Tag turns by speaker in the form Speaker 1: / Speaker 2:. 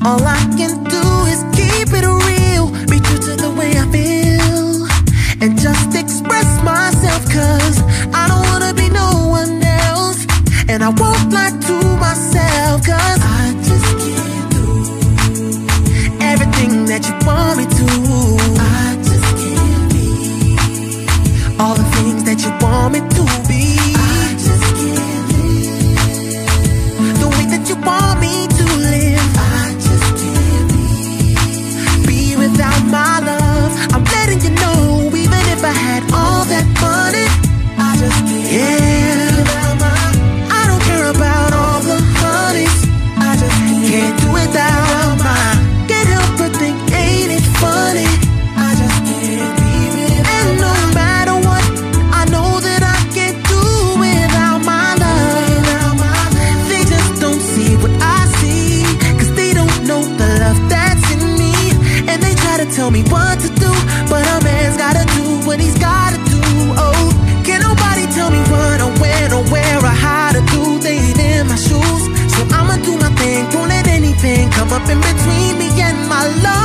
Speaker 1: All I can do is keep it real, be true to the way I feel, and just express myself, cause I don't wanna be no one else. And I won't lie to myself, cause I just can't do everything that you want me to. I just can't be all the things that you want me to be. I just can't live the way that you want me to live. I just can't be without my love. I'm letting you know, even if I had all that money, I just can't. Yeah, I don't care about all the honeys. I just can't do without my. Can't help but think, ain't it funny? I just can't be without. And no matter what, I know that I can't do without my love. They just don't see what I see, cause they don't know the love that's in me. And they try to tell me what to do, but a man's gotta do what he's gotta do. Oh, can't nobody tell me what or when or where or how to do. They ain't in my shoes, so I'ma do my thing. Won't let anything come up in between me and my love.